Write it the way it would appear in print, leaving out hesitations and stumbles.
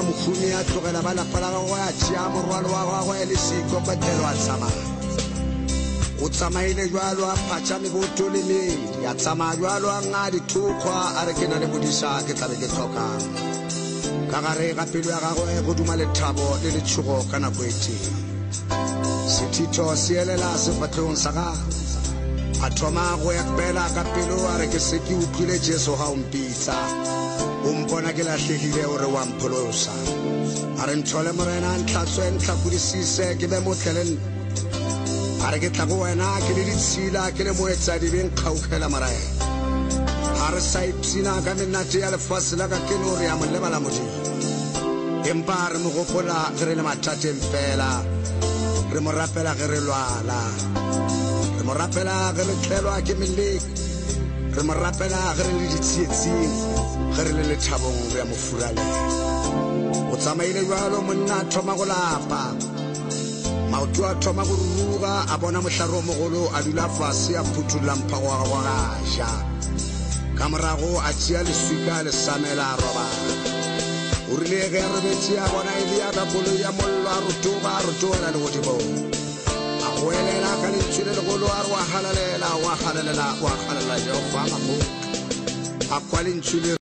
mohumi a tlogela ba lapa la gagwe a tšea morwalo wa gagwe le seikokotelo a tsamaya o tsamaile jwalo a phatša meboto le medi a tsamaya jwalo a nga dithokgwa a re ke na le modisa ke tlabe ke tlhokang ka gare ga pelo ya gagwe go duma lethabo le letšhogo ka nako e tee sethitho se elela sefatlhegong sa gagwe a thoma go ekpela ka pelo a re ke se ke utlwile Jesu ga o mpitsa o mpona ke latlhegile o re wa mpholosa a re nthole morena ntlhatswe ntlhakudisise ke be motle le nna a re ke tla go wena ke le ditshila ke le moetsadi be nkgaogela morae a re sa ipsina ka menate ya lefase la ka ke no re ya molebala modimo empa re mo gopola ge re le mathateng fela re mo rapela ge re lwala re mo rapela ge re tlelwa ke meleko re mo rapela ge re le ditsietsing ge re le lethabong re ya mo furalela o tsamaile jalo monna a thoma go lapa maoto a thoma go ruruga a bona mohlare o mogolo a dula fase a phuthulla mphago wa gagwe gaja ka morago a tšea leswika le samela a robala o rile ge a robetse a bona e le ya ka koloi ya mollo a rotogela le godimong a go elela ka lentšhwe le legolo a re wa galelela Jehova a kwa lentšhwe le